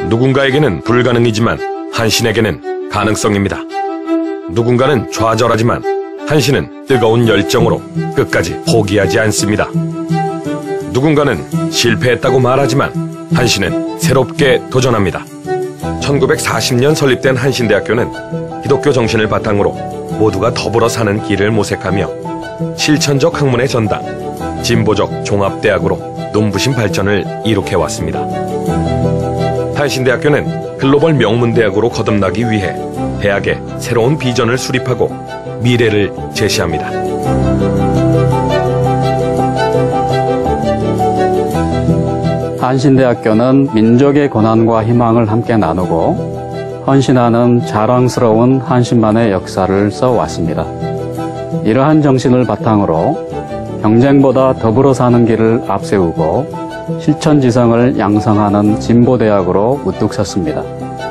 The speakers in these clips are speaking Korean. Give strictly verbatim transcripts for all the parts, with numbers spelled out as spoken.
누군가에게는 불가능이지만 한신에게는 가능성입니다. 누군가는 좌절하지만 한신은 뜨거운 열정으로 끝까지 포기하지 않습니다. 누군가는 실패했다고 말하지만 한신은 새롭게 도전합니다. 천구백사십 년 설립된 한신대학교는 기독교 정신을 바탕으로 모두가 더불어 사는 길을 모색하며 실천적 학문의 전당, 진보적 종합대학으로 눈부신 발전을 이룩해왔습니다. 한신대학교는 글로벌 명문대학으로 거듭나기 위해 대학의 새로운 비전을 수립하고 미래를 제시합니다. 한신대학교는 민족의 고난과 희망을 함께 나누고 헌신하는 자랑스러운 한신만의 역사를 써왔습니다. 이러한 정신을 바탕으로 경쟁보다 더불어 사는 길을 앞세우고 실천지성을 양성하는 진보대학으로 우뚝 섰습니다.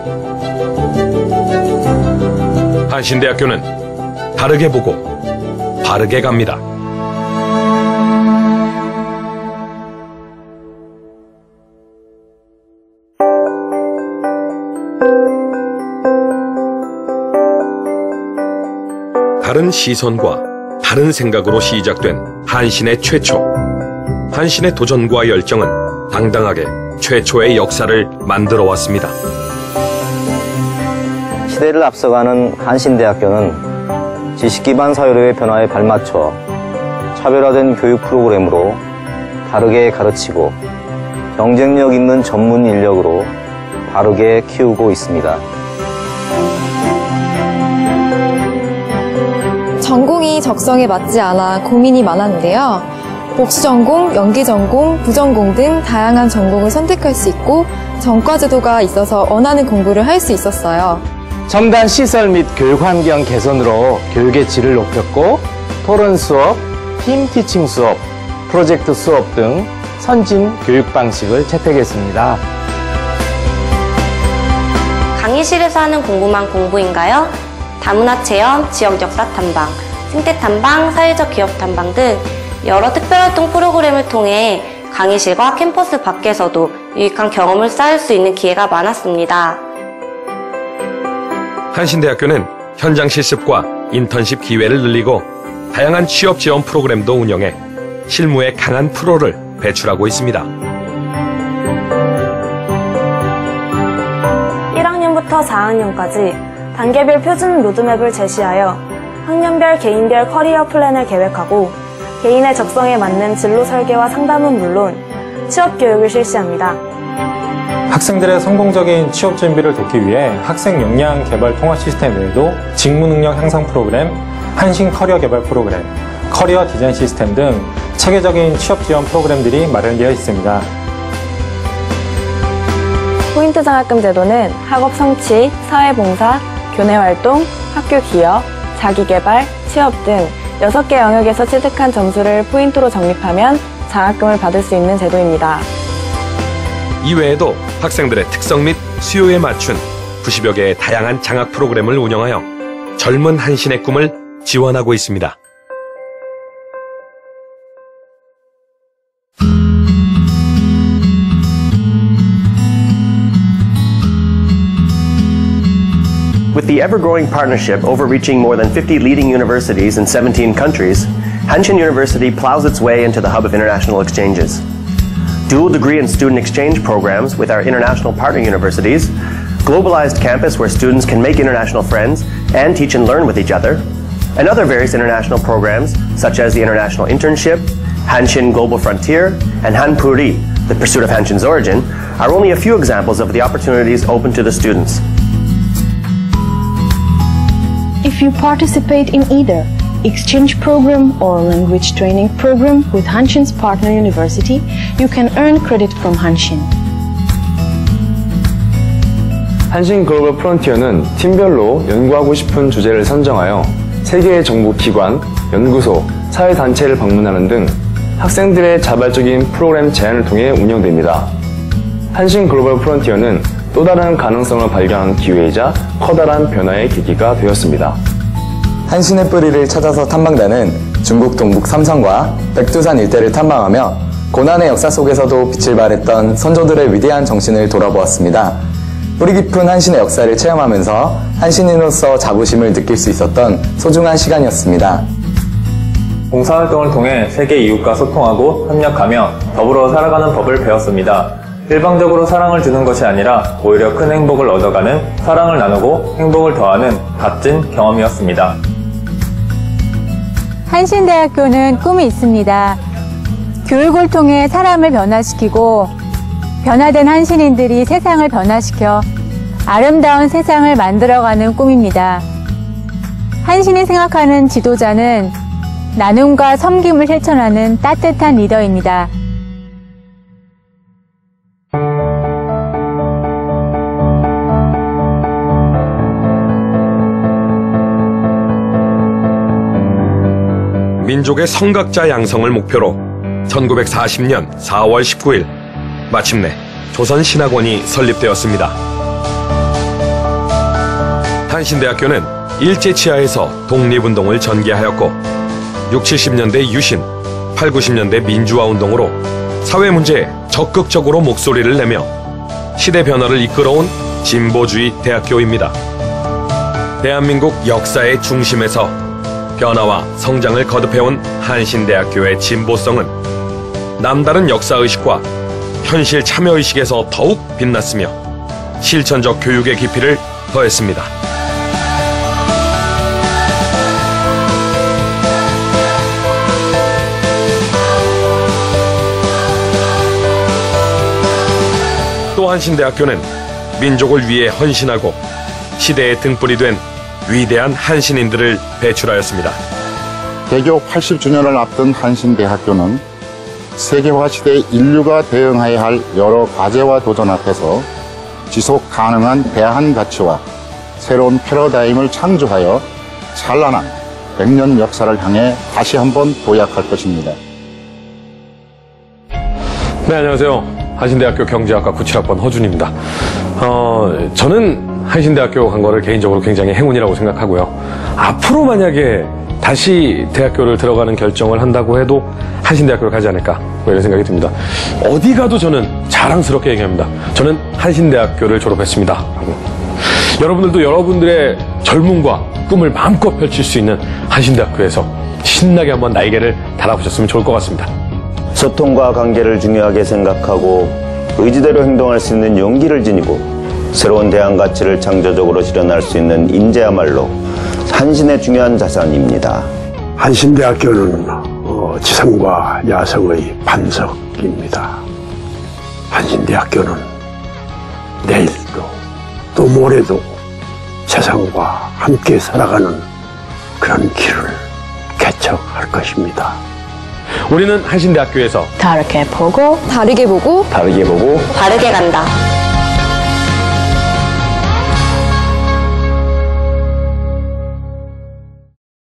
한신대학교는 다르게 보고 바르게 갑니다. 다른 시선과 다른 생각으로 시작된 한신의 최초. 한신의 도전과 열정은 당당하게 최초의 역사를 만들어 왔습니다. 시대를 앞서가는 한신대학교는 지식 기반 사회로의 변화에 발맞춰 차별화된 교육 프로그램으로 다르게 가르치고 경쟁력 있는 전문 인력으로 바르게 키우고 있습니다. 전공이 적성에 맞지 않아 고민이 많았는데요. 복수전공, 연기전공, 부전공 등 다양한 전공을 선택할 수 있고 전과제도가 있어서 원하는 공부를 할 수 있었어요. 첨단 시설 및 교육 환경 개선으로 교육의 질을 높였고 토론 수업, 팀 티칭 수업, 프로젝트 수업 등 선진 교육 방식을 채택했습니다. 강의실에서 하는 공부만 공부인가요? 다문화 체험, 지역 역사 탐방, 생태 탐방, 사회적 기업 탐방 등 여러 특별활동 프로그램을 통해 강의실과 캠퍼스 밖에서도 유익한 경험을 쌓을 수 있는 기회가 많았습니다. 한신대학교는 현장 실습과 인턴십 기회를 늘리고 다양한 취업 지원 프로그램도 운영해 실무에 강한 프로를 배출하고 있습니다. 일 학년부터 사 학년까지 단계별 표준 로드맵을 제시하여 학년별 개인별 커리어 플랜을 계획하고 개인의 적성에 맞는 진로 설계와 상담은 물론 취업 교육을 실시합니다. 학생들의 성공적인 취업 준비를 돕기 위해 학생 역량 개발 통합 시스템 외에도 직무 능력 향상 프로그램, 한신 커리어 개발 프로그램, 커리어 디자인 시스템 등 체계적인 취업 지원 프로그램들이 마련되어 있습니다. 포인트 장학금 제도는 학업 성취, 사회봉사, 교내활동, 학교 기여, 자기개발, 취업 등 여섯 개 영역에서 취득한 점수를 포인트로 적립하면 장학금을 받을 수 있는 제도입니다. 이외에도 학생들의 특성 및 수요에 맞춘 구십여 개의 다양한 장학 프로그램을 운영하여 젊은 한신의 꿈을 지원하고 있습니다. With the ever-growing partnership overreaching more than fifty leading universities in seventeen countries, Hanshin University plows its way into the hub of international exchanges. Dual degree and student exchange programs with our international partner universities, globalized campus where students can make international friends and teach and learn with each other, and other various international programs such as the International Internship, Hanshin Global Frontier, and Hanpuri, the pursuit of Hanshin's origin, are only a few examples of the opportunities open to the students. If you participate in either exchange program or language training program with Hanshin's partner university, you can earn credit from Hanshin. 한신 글로벌 프론티어는 팀별로 연구하고 싶은 주제를 선정하여 세계의 정부 기관, 연구소, 사회단체를 방문하는 등 학생들의 자발적인 프로그램 제안을 통해 운영됩니다. 한신 글로벌 프론티어는 또 다른 가능성을 발견하는 기회이자 커다란 변화의 계기가 되었습니다. 한신의 뿌리를 찾아서 탐방단은 중국 동북 삼성과 백두산 일대를 탐방하며 고난의 역사 속에서도 빛을 발했던 선조들의 위대한 정신을 돌아보았습니다. 뿌리 깊은 한신의 역사를 체험하면서 한신인으로서 자부심을 느낄 수 있었던 소중한 시간이었습니다. 봉사활동을 통해 세계 이웃과 소통하고 협력하며 더불어 살아가는 법을 배웠습니다. 일방적으로 사랑을 주는 것이 아니라 오히려 큰 행복을 얻어가는, 사랑을 나누고 행복을 더하는 값진 경험이었습니다. 한신대학교는 꿈이 있습니다. 교육을 통해 사람을 변화시키고 변화된 한신인들이 세상을 변화시켜 아름다운 세상을 만들어가는 꿈입니다. 한신이 생각하는 지도자는 나눔과 섬김을 실천하는 따뜻한 리더입니다. 민족의 성각자 양성을 목표로 천구백사십 년 사월 십구일 마침내 조선신학원이 설립되었습니다. 한신대학교는 일제치하에서 독립운동을 전개하였고 육십, 칠십 년대 유신, 팔십, 구십 년대 민주화운동으로 사회문제에 적극적으로 목소리를 내며 시대 변화를 이끌어온 진보주의 대학교입니다. 대한민국 역사의 중심에서 변화와 성장을 거듭해온 한신대학교의 진보성은 남다른 역사의식과 현실 참여의식에서 더욱 빛났으며 실천적 교육의 깊이를 더했습니다. 또 한신대학교는 민족을 위해 헌신하고 시대의 등불이 된 위대한 한신인들을 배출하였습니다. 개교 팔십 주년을 앞둔 한신대학교는 세계화 시대 인류가 대응해야 할 여러 과제와 도전 앞에서 지속 가능한 대한 가치와 새로운 패러다임을 창조하여 찬란한 백 년 역사를 향해 다시 한번 도약할 것입니다. 네, 안녕하세요. 한신대학교 경제학과 구십칠 학번 허준입니다. 어, 저는 한신대학교 간 거를 개인적으로 굉장히 행운이라고 생각하고요. 앞으로 만약에 다시 대학교를 들어가는 결정을 한다고 해도 한신대학교를 가지 않을까, 뭐 이런 생각이 듭니다. 어디 가도 저는 자랑스럽게 얘기합니다. 저는 한신대학교를 졸업했습니다. 하고. 여러분들도 여러분들의 젊음과 꿈을 마음껏 펼칠 수 있는 한신대학교에서 신나게 한번 날개를 달아보셨으면 좋을 것 같습니다. 소통과 관계를 중요하게 생각하고 의지대로 행동할 수 있는 용기를 지니고 새로운 대안 가치를 창조적으로 실현할 수 있는 인재야말로 한신의 중요한 자산입니다. 한신대학교는 어, 지성과 야성의 반석입니다. 한신대학교는 내일도 또 모레도 세상과 함께 살아가는 그런 길을 개척할 것입니다. 우리는 한신대학교에서 다르게 보고 다르게 보고 다르게 보고 바르게 간다.